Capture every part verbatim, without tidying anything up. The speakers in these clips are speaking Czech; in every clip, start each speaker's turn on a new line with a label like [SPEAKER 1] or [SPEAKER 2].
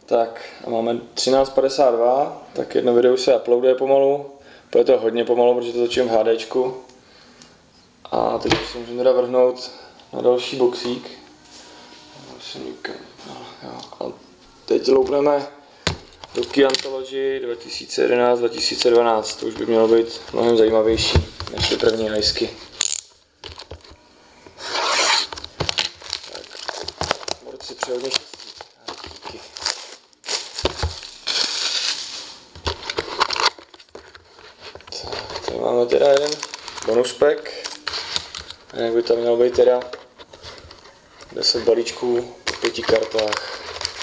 [SPEAKER 1] Tak a máme třináct padesát dva, tak jedno video už se uploaduje pomalu, bude to hodně pomalu, protože to točím v HDčku. A teď si můžeme teda vrhnout na další boxík. A teď loupneme Rookie Anthology dva tisíce jedenáct dva tisíce dvanáct, to už by mělo být mnohem zajímavější než ty první hajsky. Tak, borci přeje hodně štěstí. Tak, tady máme teda jeden bonus pack. A jak by tam mělo být teda deset balíčků po pěti kartách.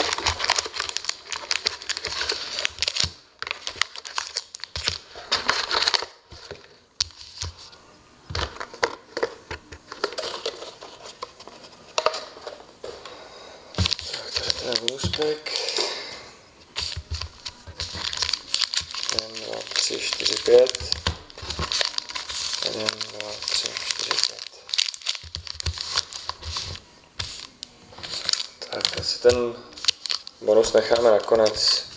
[SPEAKER 1] Bonuspack. jeden, dva, tři, čtyři, pět. jeden, dva, tři, čtyři, pět. Tak asi ten bonus necháme nakonec.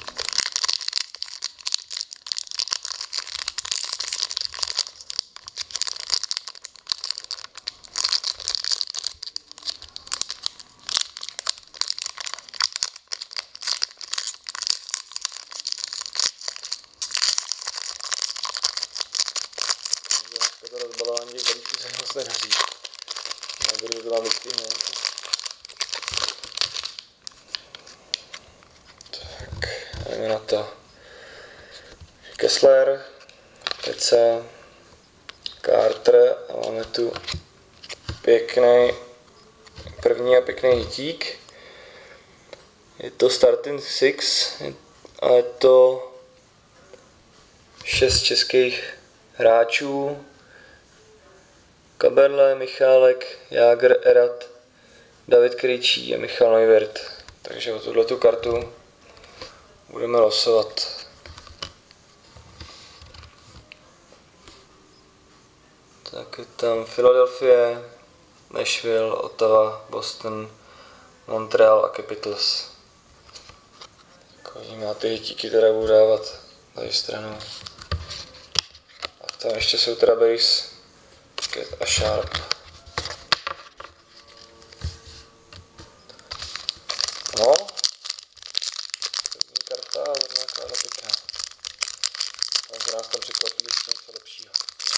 [SPEAKER 1] To rozbalování těch balíčků se moc nedaří. Já budu to vám vystihnout. Tak, jdeme na to. Kessler, Peca, Carter a máme tu pěkný první a pěkný hitík. Je to Starting Six a je to šest českých hráčů. Kaberle, Michálek, Jágr, Erat, David Krejčí a Michal Neuwirth. Takže o tuhletu kartu budeme losovat. Tak je tam Philadelphia, Nashville, Ottawa, Boston, Montreal a Capitals. Takový má ty hitíky, které budu dávat tady stranu. A tam ještě jsou teda base, Cat a Sharp. No, první karta a vrná kláda pěkná. Takže nás tam překvapí ještě něco lepšího.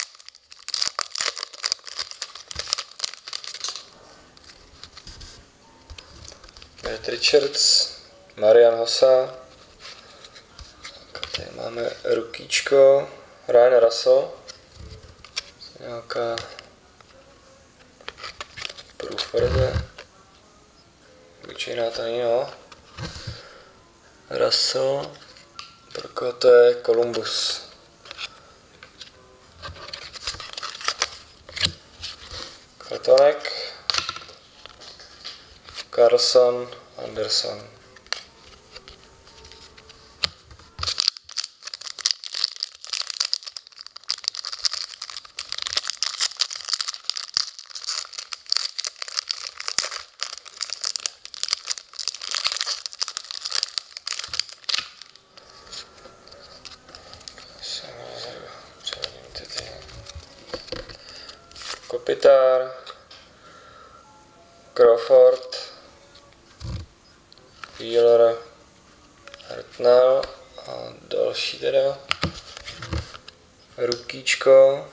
[SPEAKER 1] Matt Richards, Marian Hossa. Tady máme rukíčko, Ryan Russell. Nějaká průforze. Obyčejná tady, jo. Russell. Pro koho to je Columbus. Kartonek. Carlson, Anderson. Kopitar, Crawford, Wheeler, Hartnell a další teda rukíčko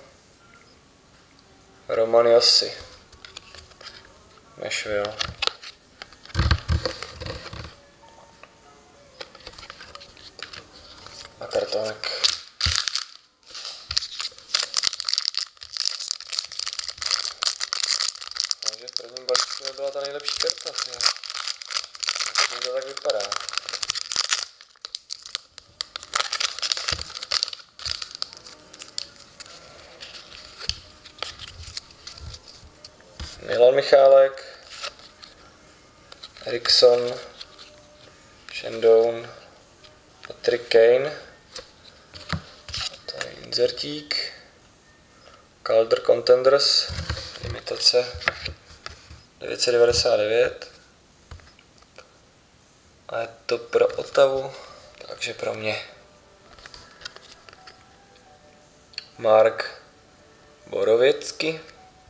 [SPEAKER 1] Roman Josi, Nashville. A kartonek. Takže v prvním balíčku nebyla ta nejlepší karta, asi to tak vypadá. Milan Michálek, Eriksson, Shandon, Patrick Kane, tady inzertík, Calder Contenders, imitace devět set devadesát devět, A je to pro Ottawu, takže pro mě. Mark Borověcky.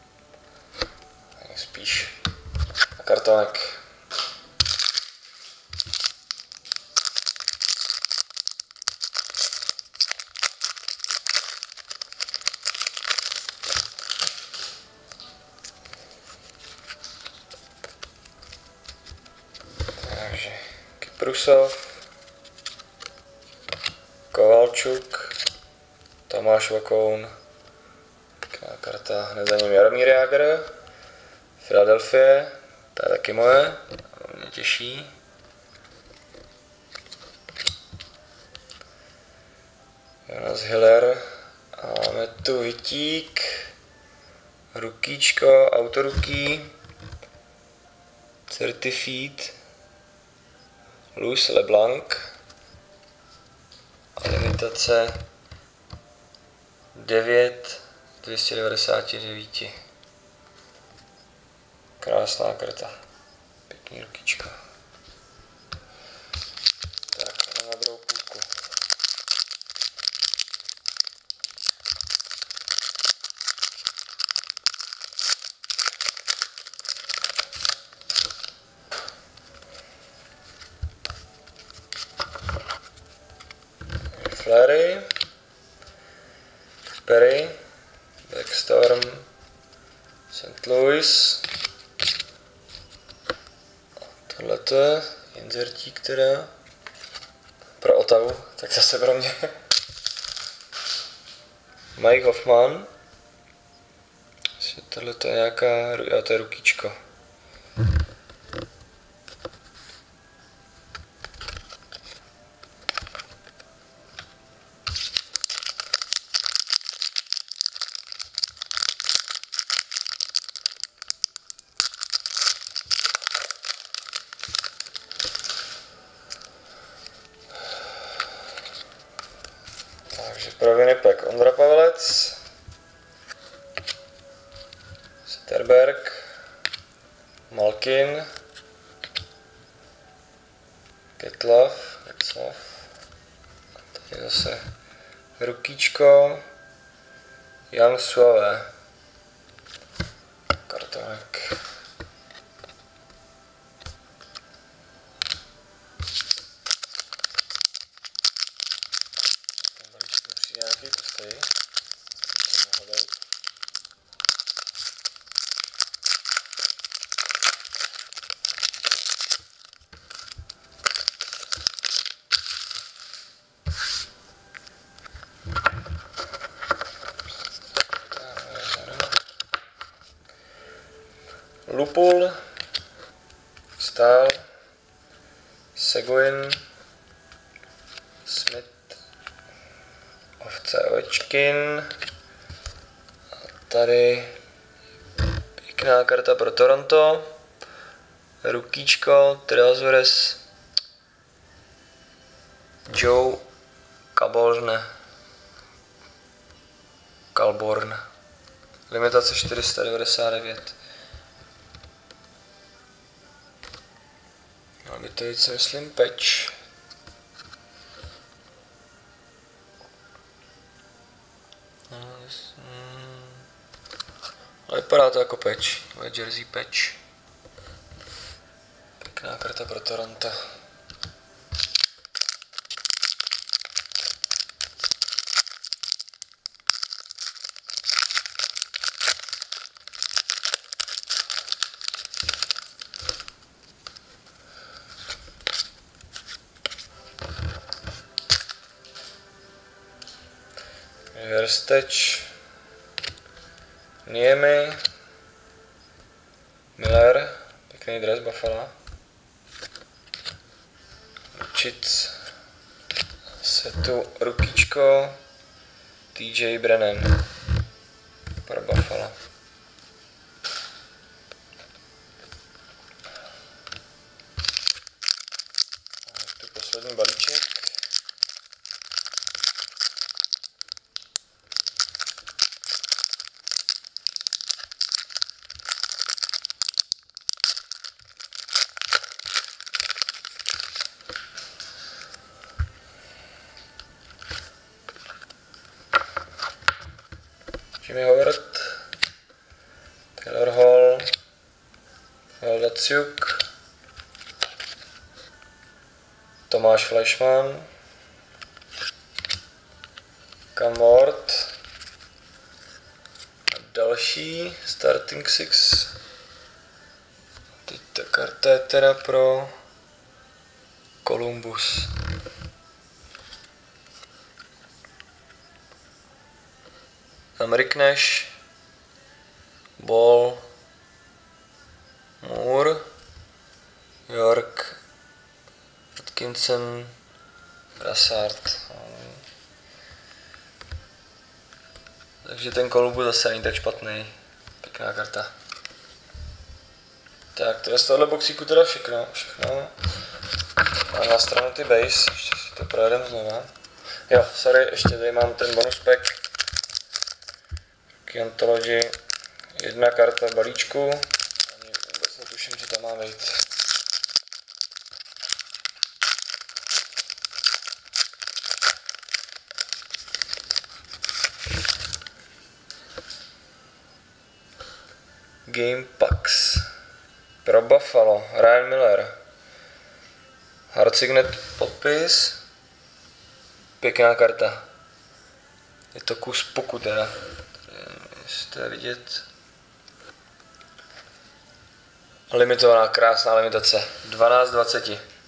[SPEAKER 1] Spíš na kartonek. Takže Kyprusov, Kovalčuk, Tomáš Vokoun, taková karta, hned za ním Jaromír Jágr, Philadelphia, ta je taky moje, mě těší. Jonas Hiller, a máme tu Hytík, Rukíčko, Autoruký, Certified, Louis LeBlanc a limitace devět dvě stě devadesát devět. Krásná karta. Pěkný rukičko. Tak, na druhou půlku. Flurry, Perry, Backstorm, Saint Louis. Tohleto je inzertík teda pro Ottawu, tak zase pro mě. Mike Hoffman. Tohleto je nějaká, jo, to je rukíčko. Takže pro Winnipeg Ondra Pavelec, Zetterberg, Malkin, Getzlaff, Getzlaff, tady zase rukíčko, Jan Suave, kartonek. Nějaký pustý. Lupul, Stahl, Seguin, Smith, Ovce Ovečkin. A tady pěkná karta pro Toronto. Rukíčko, Trezores, Joe Caborn. Calborn. Limitace čtyři sta devadesát devět. Měl by to jít, si myslím, patch. Ale vypadá to jako patch, to je jersey patch. Pěkná karta pro Toronto. Versteč, Niemi, Miller, pěkný dres Buffalo, Čic, setu rukíčko, T J Brennan pro Buffalo. Tu poslední balíček. Jimmy Howard, Taylor Hall, Datsuk, Tomáš Fleischmann, Cam Ward a další starting six. Teď ta karta je teda pro Columbus. Rick Nash, Ball, Moore, York, Atkinson, Brassard. Takže ten Columbus zase není tak špatný. Pěkná karta. Tak, to je z tohohle boxíku teda všechno. všechno. A na stranu ty base, ještě si to projedem znova. Jo, sorry, ještě tady mám ten bonus pack. Antology, jedna karta v balíčku. Ani vůbec netuším, co tam má být. Game Packs. Pro Buffalo, Ryan Miller. Hard signet podpis. Pěkná karta. Je to kus puku teda. Jestli to je vidět. Limitovaná, krásná limitace. dvanáct dvacet.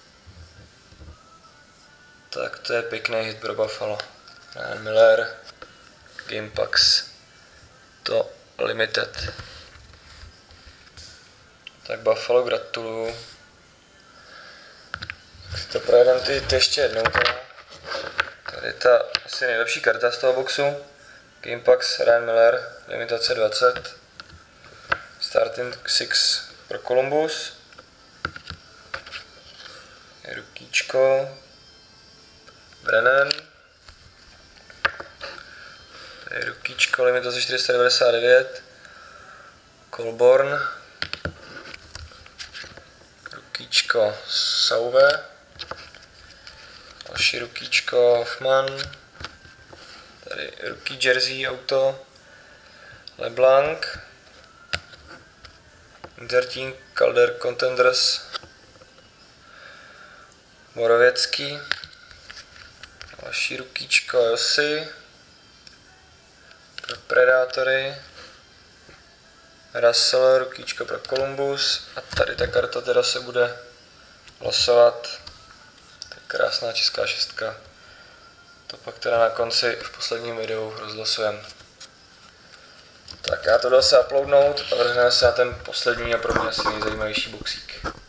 [SPEAKER 1] Tak to je pěkný hit pro Buffalo. Ryan Miller. Game Packs. To limited. Tak Buffalo gratuluju. Si to projedem ty, ty ještě jednou teda. Tady je ta asi nejlepší karta z toho boxu. Game Packs Ryan Miller, limitace dvacet. Starting six pro Columbus. Rukíčko. Brennan. Tady rukíčko, limitace čtyři sta devadesát devět. Colborn. Rukíčko Sauve. Další rukíčko Hoffman. Tady rookie jersey auto. LeBlanc. Interteam Calder Contenders. Moravěcký. Další rukíčko Josi. Pro Predatory. Russell, rukíčko pro Columbus. A tady ta karta teda se bude losovat. To je krásná česká šestka. To pak teda na konci v posledním videu rozlosujem. Tak já to jdu se uploadnout a vrhneme se na ten poslední a pro mě asi nejzajímavější boxík.